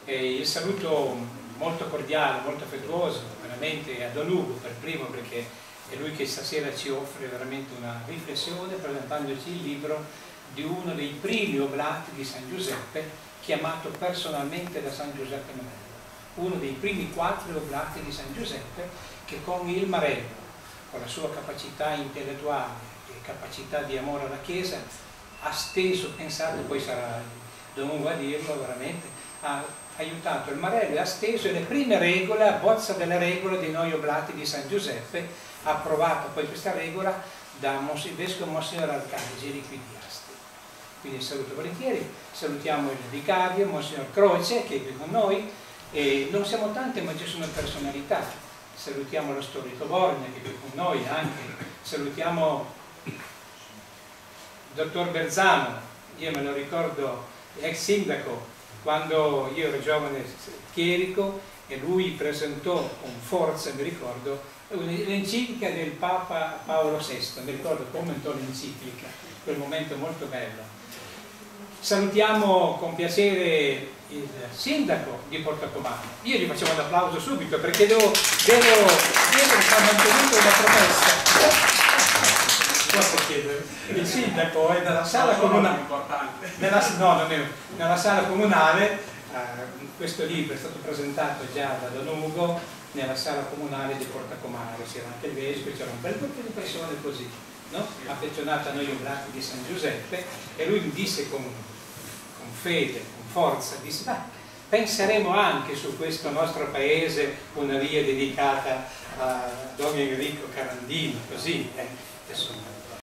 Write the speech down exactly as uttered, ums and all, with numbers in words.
E il saluto molto cordiale, molto affettuoso, veramente a Don Ugo per primo, perché è lui che stasera ci offre veramente una riflessione presentandoci il libro di uno dei primi oblati di San Giuseppe, chiamato personalmente da San Giuseppe Marello, uno dei primi quattro oblati di San Giuseppe che con il Marello, con la sua capacità intellettuale e capacità di amore alla Chiesa, ha steso, pensate, poi sarà Don Ugo a dirlo veramente, ha aiutato il Marello e ha steso le prime regole, a bozza delle regole di noi oblati di San Giuseppe, ha approvato poi questa regola da il vescovo Monsignor Arcangeli qui di Asti. Quindi saluto volentieri, salutiamo il vicario, Monsignor Croce, che è qui con noi, e non siamo tante ma ci sono personalità. Salutiamo lo storico Borgna, che è qui con noi anche, salutiamo il dottor Berzano, io me lo ricordo, ex sindaco, quando io ero giovane chierico, e lui presentò con forza, mi ricordo, l'enciclica del Papa Paolo sesto, mi ricordo commentò l'enciclica, quel momento molto bello. Salutiamo con piacere il sindaco di Portocomano. Io gli facevo un applauso subito perché devo, devo, devo che ha mantenuto una promessa. Posso chiedere? Il sindaco è nella sala comunale, nella, no, non è, nella sala comunale, eh, questo libro è stato presentato già da Don Ugo nella sala comunale di Portocomano, c'era anche il vescovo, c'era un bel gruppo di persone così, no? Affezionate a noi oblati di San Giuseppe, e lui mi disse con, con fede, con forza, disse, beh, penseremo anche su questo nostro paese una via dedicata a Don Enrico Carandino, così, eh, insomma.